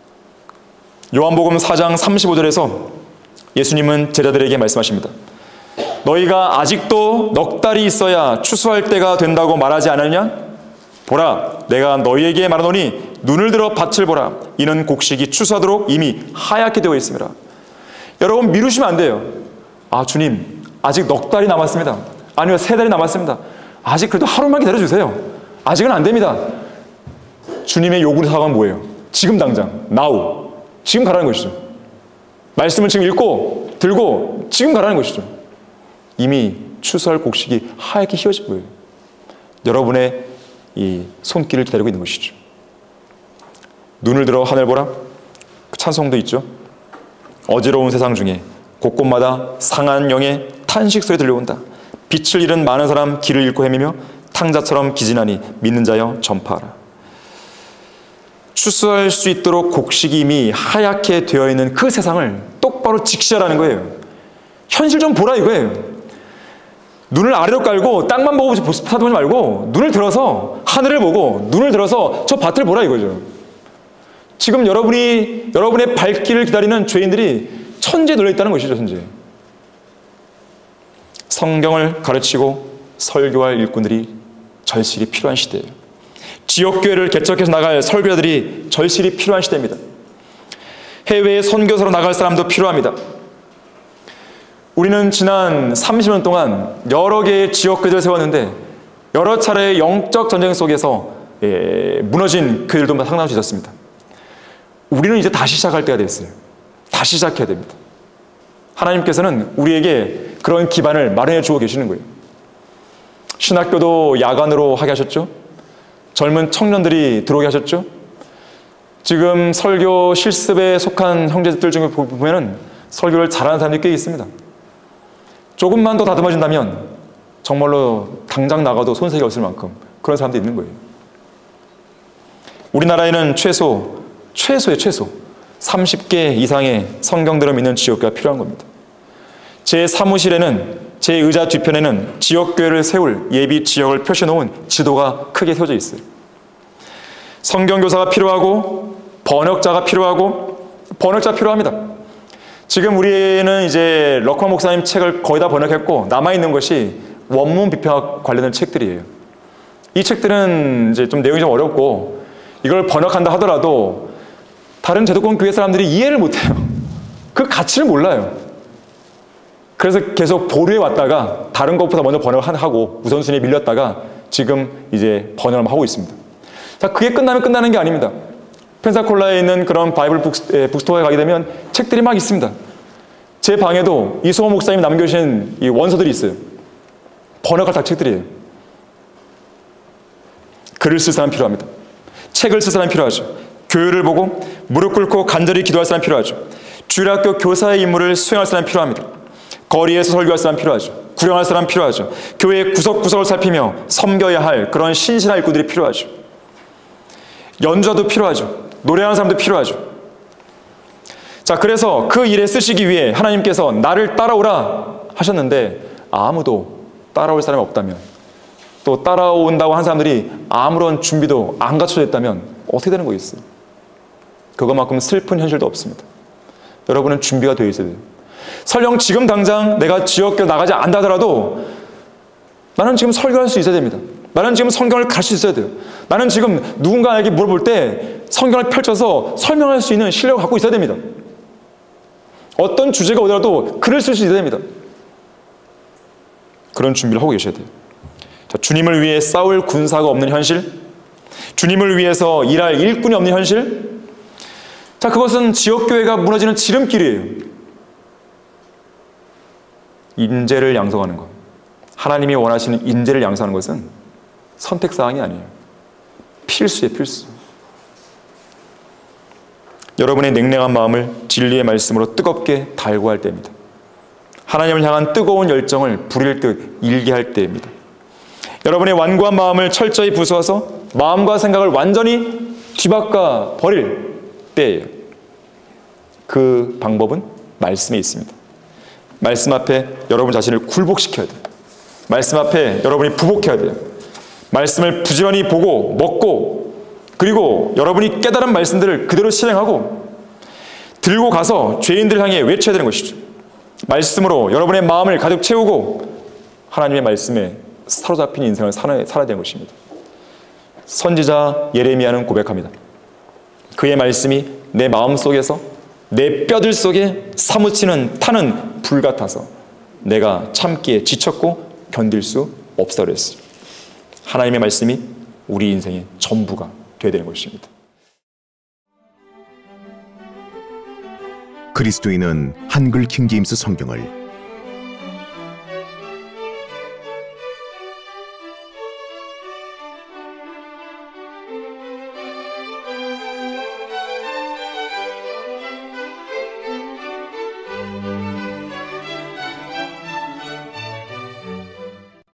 요한복음 4장 35절에서 예수님은 제자들에게 말씀하십니다. 너희가 아직도 넉 달이 있어야 추수할 때가 된다고 말하지 않았냐? 보라, 내가 너희에게 말하노니 눈을 들어 밭을 보라. 이는 곡식이 추수하도록 이미 하얗게 되어 있습니다. 여러분, 미루시면 안 돼요. 주님, 아직 넉 달이 남았습니다. 아니면 3달이 남았습니다. 아직 그래도 하루만 기다려주세요. 아직은 안 됩니다. 주님의 요구 사항은 뭐예요? 지금 당장, now. 지금 가라는 것이죠. 말씀을 지금 읽고 들고 지금 가라는 것이죠. 이미 추수할 곡식이 하얗게 휘어진 거예요. 여러분의 이 손길을 기다리고 있는 것이죠. 눈을 들어 하늘 보라. 그 찬송도 있죠. 어지러운 세상 중에 곳곳마다 상한 영의 탄식 소리 들려온다. 빛을 잃은 많은 사람 길을 잃고 헤매며 탕자처럼 기진하니 믿는 자여 전파하라. 추수할 수 있도록 곡식이 이미 하얗게 되어 있는 그 세상을 똑바로 직시하라는 거예요. 현실 좀 보라 이거예요. 눈을 아래로 깔고 땅만 보고 살아보지 말고 눈을 들어서 하늘을 보고 눈을 들어서 저 밭을 보라 이거죠. 지금 여러분의 발길을 기다리는 죄인들이 천지에 널려 있다는 것이죠. 현재 성경을 가르치고 설교할 일꾼들이 절실히 필요한 시대예요. 지역교회를 개척해서 나갈 설교자들이 절실히 필요한 시대입니다. 해외에 선교사로 나갈 사람도 필요합니다. 우리는 지난 30년 동안 여러 개의 지역교회를 세웠는데 여러 차례의 영적 전쟁 속에서 무너진 교회들도 상당히 있었습니다. 우리는 이제 다시 시작할 때가 됐어요. 다시 시작해야 됩니다. 하나님께서는 우리에게 그런 기반을 마련해 주고 계시는 거예요. 신학교도 야간으로 하게 하셨죠. 젊은 청년들이 들어오게 하셨죠. 지금 설교 실습에 속한 형제들 중에 보면은 설교를 잘하는 사람들이 꽤 있습니다. 조금만 더 다듬어진다면 정말로 당장 나가도 손색이 없을 만큼 그런 사람도 있는 거예요. 우리나라에는 최소의 최소 30개 이상의 성경들을 믿는 지역교회가 필요한 겁니다. 제 사무실에는 제 의자 뒤편에는 지역교회를 세울 예비 지역을 표시해놓은 지도가 크게 세워져 있어요. 성경교사가 필요하고 번역자가 필요합니다. 지금 우리는 이제 럭커 목사님 책을 거의 다 번역했고 남아있는 것이 원문 비평학 관련된 책들이에요. 이 책들은 이제 좀 내용이 좀 어렵고 이걸 번역한다 하더라도 다른 제도권 교회 사람들이 이해를 못해요. 그 가치를 몰라요. 그래서 계속 보류해 왔다가 다른 것보다 먼저 번역을 하고 우선순위에 밀렸다가 지금 이제 번역을 하고 있습니다. 자, 그게 끝나면 끝나는 게 아닙니다. 펜사콜라에 있는 그런 바이블 북스토어에 가게 되면 책들이 막 있습니다. 제 방에도 이소호 목사님이 남겨주신 이 원서들이 있어요. 번역할 다 책들이에요. 글을 쓸 사람 필요합니다. 책을 쓸 사람 필요하죠. 교회를 보고 무릎 꿇고 간절히 기도할 사람 필요하죠. 주일학교 교사의 임무를 수행할 사람 필요합니다. 거리에서 설교할 사람 필요하죠. 구령할 사람 필요하죠. 교회의 구석구석을 살피며 섬겨야 할 그런 신실한 일꾼들이 필요하죠. 연주자도 필요하죠. 노래하는 사람도 필요하죠. 자, 그래서 그 일에 쓰시기 위해 하나님께서 나를 따라오라 하셨는데 아무도 따라올 사람이 없다면, 또 따라온다고 한 사람들이 아무런 준비도 안 갖춰져 있다면 어떻게 되는 거겠어요? 그것만큼 슬픈 현실도 없습니다. 여러분은 준비가 되어 있어야 돼요. 설령 지금 당장 내가 지역교회 나가지 않다 하더라도 나는 지금 설교할 수 있어야 됩니다. 나는 지금 성경을 가르칠 수 있어야 돼요. 나는 지금 누군가에게 물어볼 때 성경을 펼쳐서 설명할 수 있는 실력을 갖고 있어야 됩니다. 어떤 주제가 오더라도 글을 쓸 수 있어야 됩니다. 그런 준비를 하고 계셔야 돼요. 자, 주님을 위해 싸울 군사가 없는 현실, 주님을 위해서 일할 일꾼이 없는 현실, 자, 그것은 지역교회가 무너지는 지름길이에요. 인재를 양성하는 것, 하나님이 원하시는 인재를 양성하는 것은 선택사항이 아니에요. 필수예요, 필수. 여러분의 냉랭한 마음을 진리의 말씀으로 뜨겁게 달구할 때입니다. 하나님을 향한 뜨거운 열정을 불일 듯 일게 할 때입니다. 여러분의 완고한 마음을 철저히 부수어서 마음과 생각을 완전히 뒤바꿔 버릴 때예요. 그 방법은 말씀에 있습니다. 말씀 앞에 여러분 자신을 굴복시켜야 돼요. 말씀 앞에 여러분이 부복해야 돼요. 말씀을 부지런히 보고 먹고, 그리고 여러분이 깨달은 말씀들을 그대로 실행하고, 들고 가서 죄인들 향해 외쳐야 되는 것이죠. 말씀으로 여러분의 마음을 가득 채우고 하나님의 말씀에 사로잡힌 인생을 살아야 되는 것입니다. 선지자 예레미야는 고백합니다. 그의 말씀이 내 마음 속에서 내 뼈들 속에 사무치는 타는 불 같아서 내가 참기에 지쳤고 견딜 수 없어 그랬어요. 하나님의 말씀이 우리 인생의 전부가 되어야 되는 것입니다. 그리스도인은 한글 킹제임스 성경을